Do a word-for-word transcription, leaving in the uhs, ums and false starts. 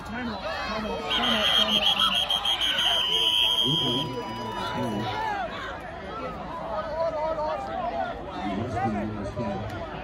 Time out, time out, time out, time out. Must be, must be.